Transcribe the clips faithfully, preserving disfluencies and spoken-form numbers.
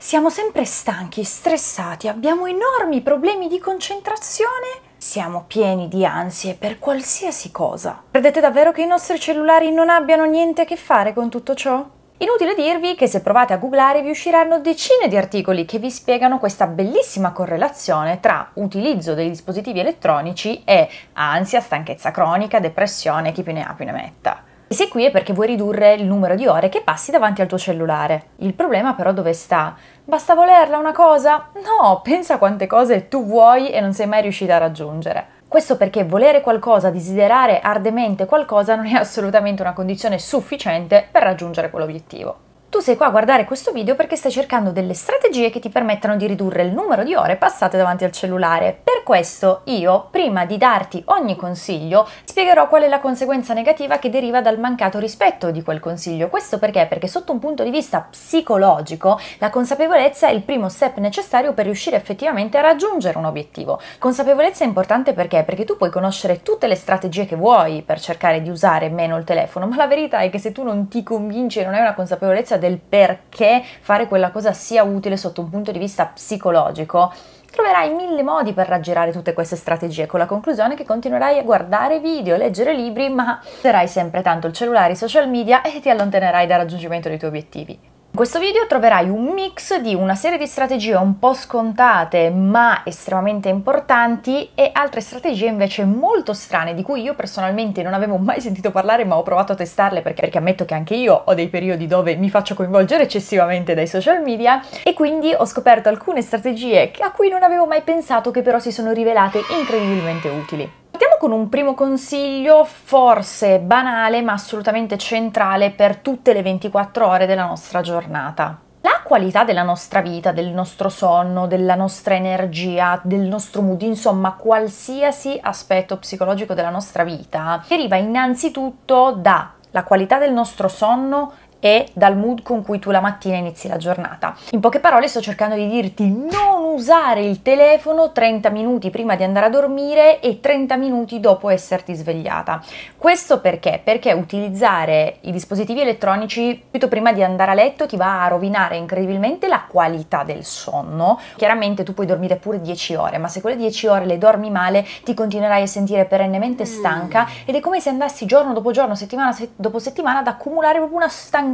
Siamo sempre stanchi, stressati, abbiamo enormi problemi di concentrazione, siamo pieni di ansie per qualsiasi cosa. Credete davvero che i nostri cellulari non abbiano niente a che fare con tutto ciò? Inutile dirvi che se provate a googlare vi usciranno decine di articoli che vi spiegano questa bellissima correlazione tra utilizzo dei dispositivi elettronici e ansia, stanchezza cronica, depressione, chi più ne ha più ne metta. E sei qui è perché vuoi ridurre il numero di ore che passi davanti al tuo cellulare. Il problema però dove sta? Basta volerla una cosa? No, pensa quante cose tu vuoi e non sei mai riuscita a raggiungere. Questo perché volere qualcosa, desiderare ardemente qualcosa non è assolutamente una condizione sufficiente per raggiungere quell'obiettivo. Tu sei qua a guardare questo video perché stai cercando delle strategie che ti permettano di ridurre il numero di ore passate davanti al cellulare. Per questo io, prima di darti ogni consiglio, spiegherò qual è la conseguenza negativa che deriva dal mancato rispetto di quel consiglio. Questo perché? Perché sotto un punto di vista psicologico, la consapevolezza è il primo step necessario per riuscire effettivamente a raggiungere un obiettivo. Consapevolezza è importante perché? Perché tu puoi conoscere tutte le strategie che vuoi per cercare di usare meno il telefono, ma la verità è che se tu non ti convinci e non hai una consapevolezza del perché fare quella cosa sia utile sotto un punto di vista psicologico, troverai mille modi per raggirare tutte queste strategie, con la conclusione che continuerai a guardare video, leggere libri, ma userai sempre tanto il cellulare, i social media e ti allontanerai dal raggiungimento dei tuoi obiettivi. In questo video troverai un mix di una serie di strategie un po' scontate ma estremamente importanti e altre strategie invece molto strane di cui io personalmente non avevo mai sentito parlare ma ho provato a testarle perché, perché ammetto che anche io ho dei periodi dove mi faccio coinvolgere eccessivamente dai social media e quindi ho scoperto alcune strategie a cui non avevo mai pensato che però si sono rivelate incredibilmente utili. Partiamo con un primo consiglio, forse banale ma assolutamente centrale per tutte le ventiquattro ore della nostra giornata. La qualità della nostra vita, del nostro sonno, della nostra energia, del nostro mood, insomma qualsiasi aspetto psicologico della nostra vita deriva innanzitutto dalla qualità del nostro sonno e dal mood con cui tu la mattina inizi la giornata. In poche parole sto cercando di dirti non usare il telefono trenta minuti prima di andare a dormire e trenta minuti dopo esserti svegliata. Questo perché? Perché utilizzare i dispositivi elettronici subito prima di andare a letto ti va a rovinare incredibilmente la qualità del sonno. Chiaramente tu puoi dormire pure dieci ore, ma se quelle dieci ore le dormi male ti continuerai a sentire perennemente stanca ed è come se andassi giorno dopo giorno, settimana dopo settimana ad accumulare proprio una stanchezza.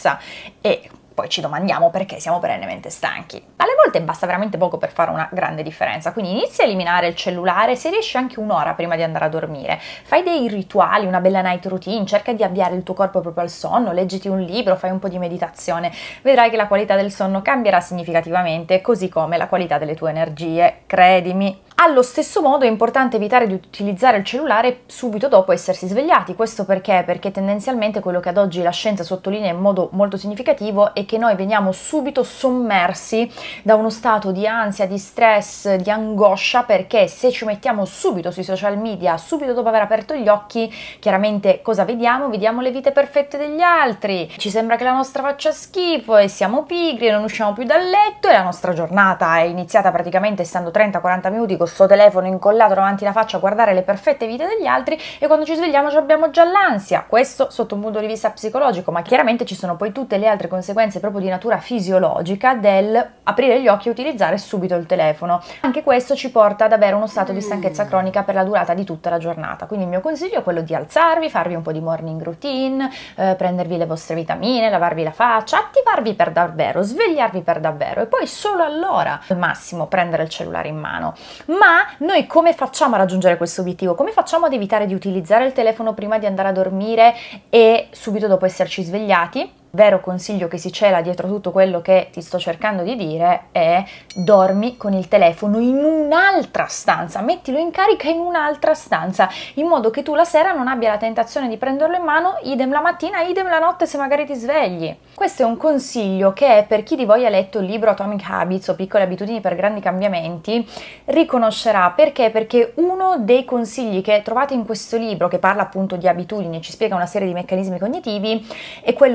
E poi ci domandiamo perché siamo perennemente stanchi. Alle volte basta veramente poco per fare una grande differenza, quindi inizia a eliminare il cellulare se riesci anche un'ora prima di andare a dormire. Fai dei rituali, una bella night routine, cerca di avviare il tuo corpo proprio al sonno, leggiti un libro, fai un po' di meditazione. Vedrai che la qualità del sonno cambierà significativamente, così come la qualità delle tue energie, credimi. Allo stesso modo è importante evitare di utilizzare il cellulare subito dopo essersi svegliati. Questo perché? Perché tendenzialmente quello che ad oggi la scienza sottolinea in modo molto significativo è che noi veniamo subito sommersi da uno stato di ansia, di stress, di angoscia, perché se ci mettiamo subito sui social media, subito dopo aver aperto gli occhi, chiaramente cosa vediamo? Vediamo le vite perfette degli altri, ci sembra che la nostra faccia schifo e siamo pigri e non usciamo più dal letto e la nostra giornata è iniziata praticamente stando trenta quaranta minuti con suo telefono incollato davanti alla faccia a guardare le perfette vite degli altri e quando ci svegliamo abbiamo già l'ansia. Questo sotto un punto di vista psicologico, ma chiaramente ci sono poi tutte le altre conseguenze proprio di natura fisiologica del aprire gli occhi e utilizzare subito il telefono. Anche questo ci porta ad avere uno stato di stanchezza cronica per la durata di tutta la giornata. Quindi il mio consiglio è quello di alzarvi, farvi un po' di morning routine, eh, prendervi le vostre vitamine, lavarvi la faccia, attivarvi per davvero, svegliarvi per davvero e poi solo allora al massimo prendere il cellulare in mano. Ma noi come facciamo a raggiungere questo obiettivo? Come facciamo ad evitare di utilizzare il telefono prima di andare a dormire e subito dopo esserci svegliati? Vero consiglio che si cela dietro tutto quello che ti sto cercando di dire è dormi con il telefono in un'altra stanza, mettilo in carica in un'altra stanza, in modo che tu la sera non abbia la tentazione di prenderlo in mano, idem la mattina, idem la notte se magari ti svegli. Questo è un consiglio che per chi di voi ha letto il libro Atomic Habits o Piccole abitudini per grandi cambiamenti riconoscerà. Perché? Perché uno dei consigli che trovate in questo libro, che parla appunto di abitudini e ci spiega una serie di meccanismi cognitivi, è quello proprio di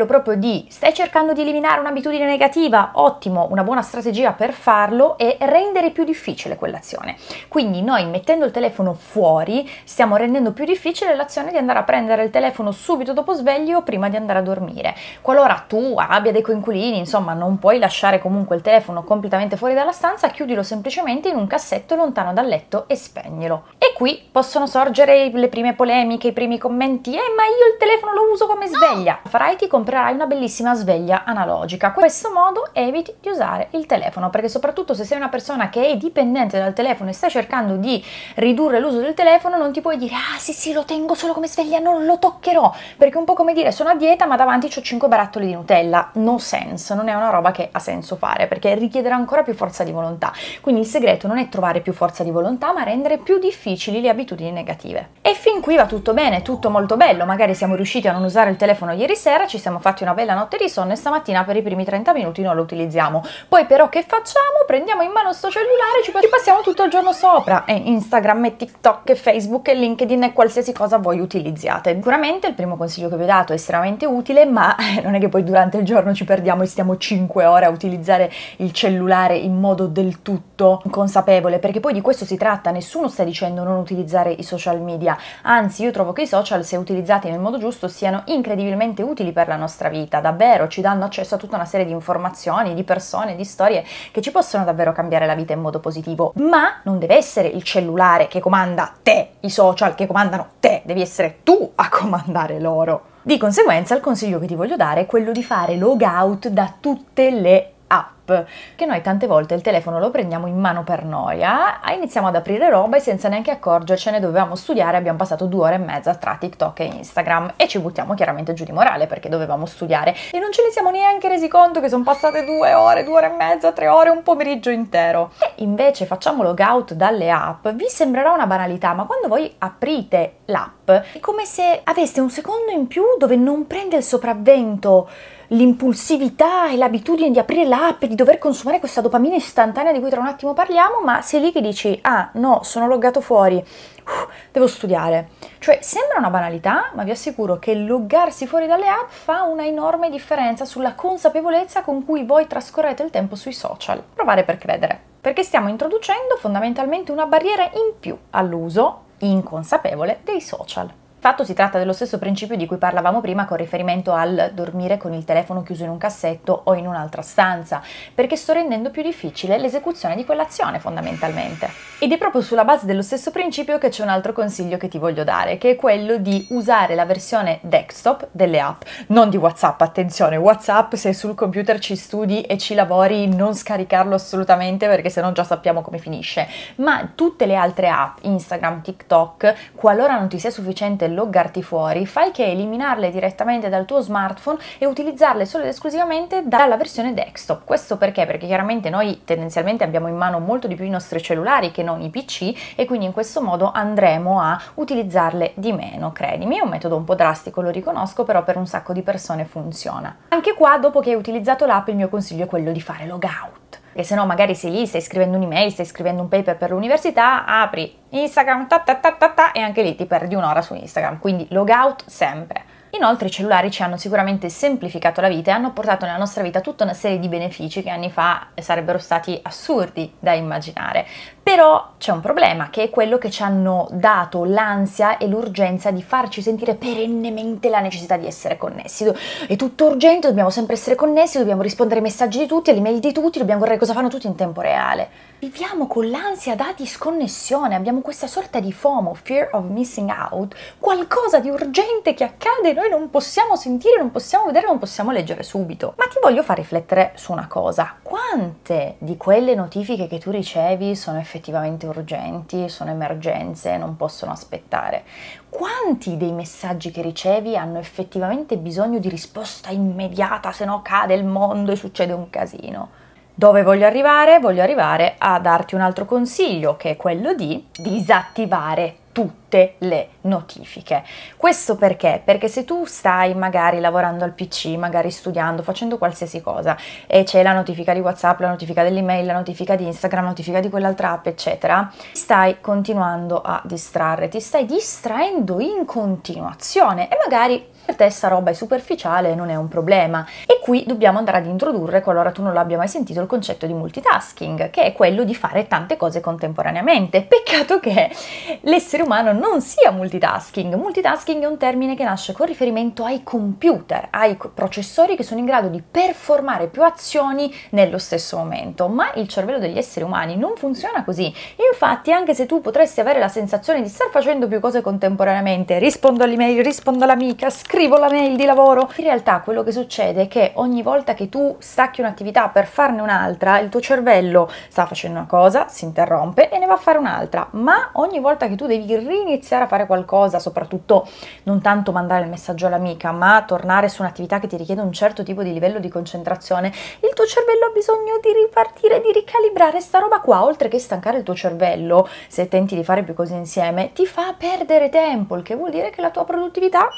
di stai cercando di eliminare un'abitudine negativa, ottimo, una buona strategia per farlo è rendere più difficile quell'azione. Quindi noi mettendo il telefono fuori stiamo rendendo più difficile l'azione di andare a prendere il telefono subito dopo sveglio o prima di andare a dormire. Qualora tu abbia dei coinquilini, insomma non puoi lasciare comunque il telefono completamente fuori dalla stanza, chiudilo semplicemente in un cassetto lontano dal letto e spegnilo. E qui possono sorgere le prime polemiche, i primi commenti: eh ma io il telefono lo uso come sveglia. Farai, ti comprerai una bellissima sveglia analogica. In questo modo eviti di usare il telefono, perché soprattutto se sei una persona che è dipendente dal telefono e stai cercando di ridurre l'uso del telefono, non ti puoi dire ah sì sì lo tengo solo come sveglia, non lo toccherò, perché è un po' come dire sono a dieta ma davanti c'ho cinque barattoli di Nutella. No sense, non è una roba che ha senso fare, perché richiederà ancora più forza di volontà. Quindi il segreto non è trovare più forza di volontà, ma rendere più difficili le abitudini negative. E fin qui va tutto bene, tutto molto bello, magari siamo riusciti a non usare il telefono ieri sera, ci siamo fatti una bella notte di sonno e stamattina per i primi trenta minuti non lo utilizziamo. Poi però che facciamo? Prendiamo in mano sto cellulare e ci passiamo tutto il giorno sopra, e Instagram e TikTok e Facebook e LinkedIn e qualsiasi cosa voi utilizziate. Sicuramente il primo consiglio che vi ho dato è estremamente utile, ma non è che poi durante il giorno ci perdiamo e stiamo cinque ore a utilizzare il cellulare in modo del tutto inconsapevole, perché poi di questo si tratta. Nessuno sta dicendo non utilizzare i social media, anzi io trovo che i social, se utilizzati nel modo giusto, siano incredibilmente utili per la nostra vita, davvero ci danno accesso a tutta una serie di informazioni, di persone, di storie che ci possono davvero cambiare la vita in modo positivo. Ma non deve essere il cellulare che comanda te, i social che comandano te, devi essere tu a comandare loro. Di conseguenza il consiglio che ti voglio dare è quello di fare logout da tutte le app, che noi tante volte il telefono lo prendiamo in mano per noia, iniziamo ad aprire roba e senza neanche accorgercene dovevamo studiare, abbiamo passato due ore e mezza tra TikTok e Instagram e ci buttiamo chiaramente giù di morale perché dovevamo studiare e non ce ne siamo neanche resi conto che sono passate due ore, due ore e mezza, tre ore, un pomeriggio intero. E invece facciamo logout dalle app, vi sembrerà una banalità, ma quando voi aprite l'app è come se aveste un secondo in più dove non prende il sopravvento l'impulsività e l'abitudine di aprire l'app e di dover consumare questa dopamina istantanea di cui tra un attimo parliamo, ma sei lì che dici ah no, sono loggato fuori, uh, devo studiare. Cioè sembra una banalità, ma vi assicuro che loggarsi fuori dalle app fa una enorme differenza sulla consapevolezza con cui voi trascorrete il tempo sui social. Provare per credere, perché stiamo introducendo fondamentalmente una barriera in più all'uso inconsapevole dei social. Fatto si tratta dello stesso principio di cui parlavamo prima con riferimento al dormire con il telefono chiuso in un cassetto o in un'altra stanza, perché sto rendendo più difficile l'esecuzione di quell'azione fondamentalmente. Ed è proprio sulla base dello stesso principio che c'è un altro consiglio che ti voglio dare, che è quello di usare la versione desktop delle app, non di WhatsApp, attenzione, WhatsApp se sul computer ci studi e ci lavori non scaricarlo assolutamente perché sennò già sappiamo come finisce, ma tutte le altre app, Instagram, TikTok, qualora non ti sia sufficiente loggarti fuori, fai che eliminarle direttamente dal tuo smartphone e utilizzarle solo ed esclusivamente dalla versione desktop. Questo perché? Perché chiaramente noi tendenzialmente abbiamo in mano molto di più i nostri cellulari che non i P C e quindi in questo modo andremo a utilizzarle di meno. Credimi, è un metodo un po' drastico, lo riconosco, però per un sacco di persone funziona. Anche qua, dopo che hai utilizzato l'app, il mio consiglio è quello di fare logout. E se no magari sei lì, stai scrivendo un'email, stai scrivendo un paper per l'università, apri Instagram ta ta ta ta ta, e anche lì ti perdi un'ora su Instagram, quindi logout sempre. Inoltre i cellulari ci hanno sicuramente semplificato la vita e hanno portato nella nostra vita tutta una serie di benefici che anni fa sarebbero stati assurdi da immaginare. Però c'è un problema, che è quello che ci hanno dato l'ansia e l'urgenza di farci sentire perennemente la necessità di essere connessi. È tutto urgente, dobbiamo sempre essere connessi, dobbiamo rispondere ai messaggi di tutti, alle mail di tutti, dobbiamo guardare cosa fanno tutti in tempo reale. Viviamo con l'ansia da disconnessione, abbiamo questa sorta di FOMO, fear of missing out, qualcosa di urgente che accade e noi non possiamo sentire, non possiamo vedere, non possiamo leggere subito. Ma ti voglio far riflettere su una cosa: quante di quelle notifiche che tu ricevi sono effettivamente urgenti, sono emergenze, non possono aspettare? Quanti dei messaggi che ricevi hanno effettivamente bisogno di risposta immediata, se no cade il mondo e succede un casino? Dove voglio arrivare? Voglio arrivare a darti un altro consiglio, che è quello di disattivare tutto tutte le notifiche. Questo perché? Perché se tu stai magari lavorando al P C, magari studiando, facendo qualsiasi cosa e c'è la notifica di WhatsApp, la notifica dell'email, la notifica di Instagram, la notifica di quell'altra app, eccetera, stai continuando a distrarre, ti stai distraendo in continuazione e magari per te sta roba è superficiale, non è un problema. E qui dobbiamo andare ad introdurre, qualora tu non l'abbia mai sentito, il concetto di multitasking, che è quello di fare tante cose contemporaneamente. Peccato che l'essere umano non sia multitasking. Multitasking è un termine che nasce con riferimento ai computer, ai processori che sono in grado di performare più azioni nello stesso momento, ma il cervello degli esseri umani non funziona così. Infatti, anche se tu potresti avere la sensazione di star facendo più cose contemporaneamente, rispondo all'email, rispondo all'amica, scrivo la mail di lavoro, in realtà quello che succede è che ogni volta che tu stacchi un'attività per farne un'altra, il tuo cervello sta facendo una cosa, si interrompe e ne va a fare un'altra, ma ogni volta che tu devi riniziare a fare qualcosa, soprattutto non tanto mandare il messaggio all'amica, ma tornare su un'attività che ti richiede un certo tipo di livello di concentrazione, il tuo cervello ha bisogno di ripartire, di ricalibrare. Sta roba qua, oltre che stancare il tuo cervello, se tenti di fare più cose insieme, ti fa perdere tempo, il che vuol dire che la tua produttività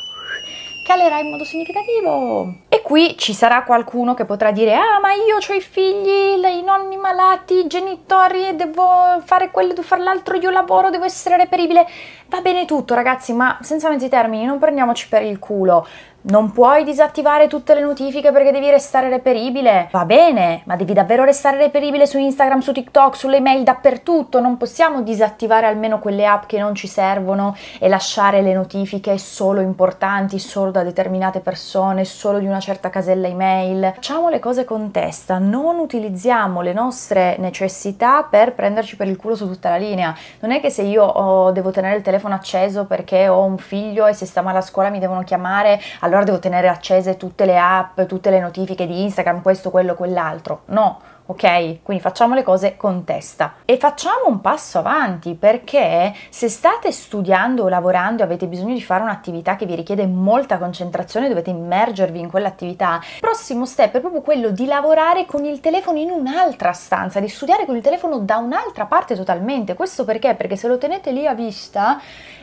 calerà in modo significativo. E qui ci sarà qualcuno che potrà dire: ah, ma io ho i figli, i nonni malati, i genitori, devo fare quello, devo fare l'altro, io lavoro, devo essere reperibile. Va bene tutto, ragazzi, ma senza mezzi termini, non prendiamoci per il culo. Non puoi disattivare tutte le notifiche perché devi restare reperibile. Va bene, ma devi davvero restare reperibile su Instagram, su TikTok, sulle mail, dappertutto. Non possiamo disattivare almeno quelle app che non ci servono e lasciare le notifiche solo importanti, solo da determinate persone, solo di una certa casella email. Facciamo le cose con testa, non utilizziamo le nostre necessità per prenderci per il culo su tutta la linea. Non è che se io oh, devo tenere il telefono acceso perché ho un figlio e se sta male a scuola mi devono chiamare, allora devo tenere accese tutte le app, tutte le notifiche di Instagram, questo, quello, quell'altro. No, ok? Quindi facciamo le cose con testa. E facciamo un passo avanti, perché se state studiando o lavorando e avete bisogno di fare un'attività che vi richiede molta concentrazione, dovete immergervi in quell'attività, il prossimo step è proprio quello di lavorare con il telefono in un'altra stanza, di studiare con il telefono da un'altra parte totalmente. Questo perché? Perché se lo tenete lì a vista,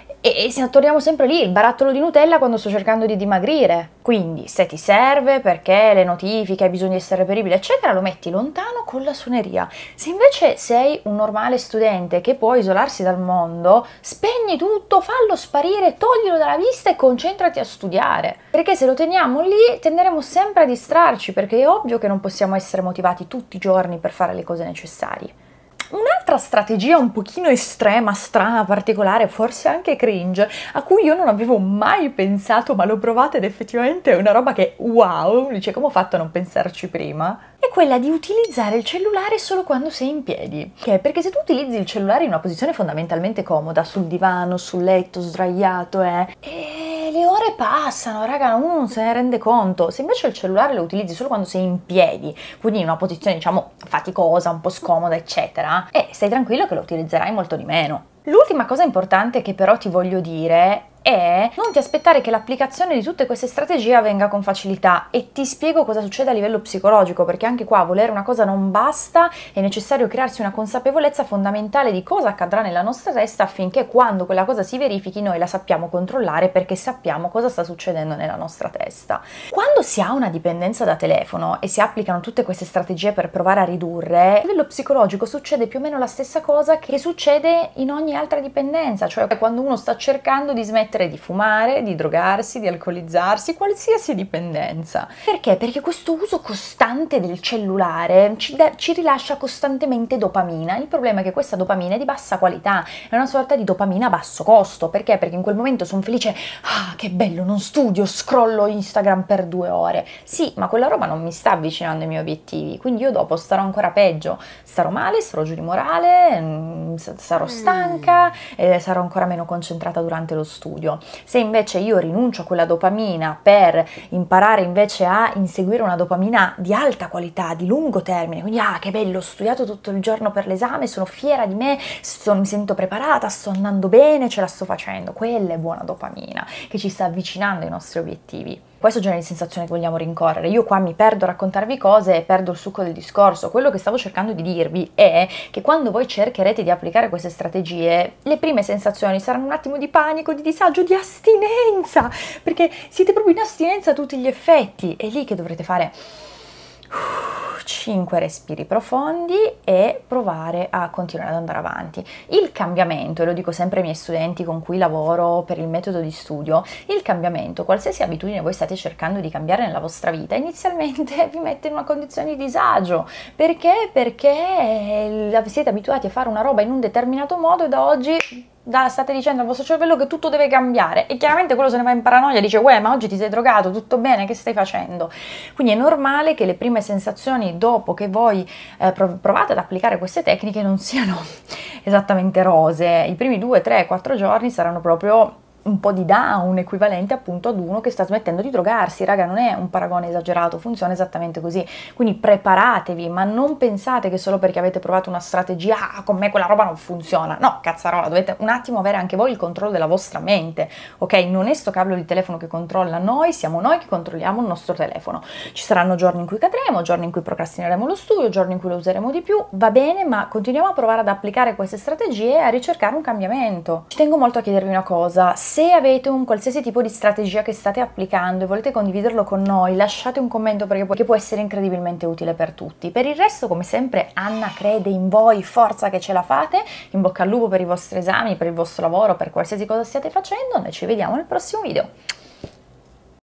e se torniamo sempre lì, il barattolo di Nutella quando sto cercando di dimagrire. Quindi se ti serve perché le notifiche, hai bisogno di essere reperibile, eccetera, lo metti lontano con la suoneria. Se invece sei un normale studente che può isolarsi dal mondo, spegni tutto, fallo sparire, toglilo dalla vista e concentrati a studiare. Perché se lo teniamo lì tenderemo sempre a distrarci, perché è ovvio che non possiamo essere motivati tutti i giorni per fare le cose necessarie. Un'altra strategia un pochino estrema, strana, particolare, forse anche cringe, a cui io non avevo mai pensato, ma l'ho provata ed effettivamente è una roba che wow, dice come ho fatto a non pensarci prima, è quella di utilizzare il cellulare solo quando sei in piedi. Che? Perché se tu utilizzi il cellulare in una posizione fondamentalmente comoda, sul divano, sul letto, sdraiato, eh, e le ore passano, raga, uno non se ne rende conto. Se invece il cellulare lo utilizzi solo quando sei in piedi, quindi in una posizione diciamo faticosa, un po' scomoda, eccetera, e stai tranquillo che lo utilizzerai molto di meno. L'ultima cosa importante che però ti voglio dire è non ti aspettare che l'applicazione di tutte queste strategie avvenga con facilità, e ti spiego cosa succede a livello psicologico, perché anche qua volere una cosa non basta, è necessario crearsi una consapevolezza fondamentale di cosa accadrà nella nostra testa affinché quando quella cosa si verifichi noi la sappiamo controllare, perché sappiamo cosa sta succedendo nella nostra testa. Quando si ha una dipendenza da telefono e si applicano tutte queste strategie per provare a ridurre, a livello psicologico succede più o meno la stessa cosa che succede in ogni altra dipendenza, cioè quando uno sta cercando di smettere di fumare, di drogarsi, di alcolizzarsi, qualsiasi dipendenza. Perché? Perché questo uso costante del cellulare ci, da, ci rilascia costantemente dopamina. Il problema è che questa dopamina è di bassa qualità, è una sorta di dopamina a basso costo. Perché? Perché in quel momento sono felice, ah che bello, non studio, scrollo Instagram per due ore. Sì, ma quella roba non mi sta avvicinando ai miei obiettivi, quindi io dopo starò ancora peggio, starò male, starò giù di morale, sarò stanca e sarò ancora meno concentrata durante lo studio. Se invece io rinuncio a quella dopamina per imparare invece a inseguire una dopamina di alta qualità, di lungo termine, quindi ah che bello, ho studiato tutto il giorno per l'esame, sono fiera di me, sto, mi sento preparata, sto andando bene, ce la sto facendo, quella è buona dopamina che ci sta avvicinando ai nostri obiettivi. Questo genere di sensazione che vogliamo rincorrere. Io qua mi perdo a raccontarvi cose e perdo il succo del discorso. Quello che stavo cercando di dirvi è che quando voi cercherete di applicare queste strategie, le prime sensazioni saranno un attimo di panico, di disagio, di astinenza, perché siete proprio in astinenza a tutti gli effetti. È lì che dovrete fare cinque respiri profondi e provare a continuare ad andare avanti. Il cambiamento, e lo dico sempre ai miei studenti con cui lavoro per il metodo di studio, il cambiamento, qualsiasi abitudine voi state cercando di cambiare nella vostra vita, inizialmente vi mette in una condizione di disagio. Perché? Perché siete abituati a fare una roba in un determinato modo e da oggi Da, state dicendo al vostro cervello che tutto deve cambiare e chiaramente quello se ne va in paranoia, dice uè ma oggi ti sei drogato, tutto bene, che stai facendo? Quindi è normale che le prime sensazioni dopo che voi eh, provate ad applicare queste tecniche non siano esattamente rose. I primi due, tre, quattro giorni saranno proprio un po' di down, equivalente appunto ad uno che sta smettendo di drogarsi. Raga, non è un paragone esagerato, funziona esattamente così. Quindi preparatevi, ma non pensate che solo perché avete provato una strategia, ah, con me quella roba non funziona. No, cazzarola, dovete un attimo avere anche voi il controllo della vostra mente, ok? Non è sto cablo di telefono che controlla noi, siamo noi che controlliamo il nostro telefono. Ci saranno giorni in cui cadremo, giorni in cui procrastineremo lo studio, giorni in cui lo useremo di più, va bene, ma continuiamo a provare ad applicare queste strategie e a ricercare un cambiamento. Ci tengo molto a chiedervi una cosa: se avete un qualsiasi tipo di strategia che state applicando e volete condividerlo con noi, lasciate un commento perché può, può essere incredibilmente utile per tutti. Per il resto, come sempre, Anna crede in voi, forza che ce la fate, in bocca al lupo per i vostri esami, per il vostro lavoro, per qualsiasi cosa stiate facendo. Noi ci vediamo nel prossimo video.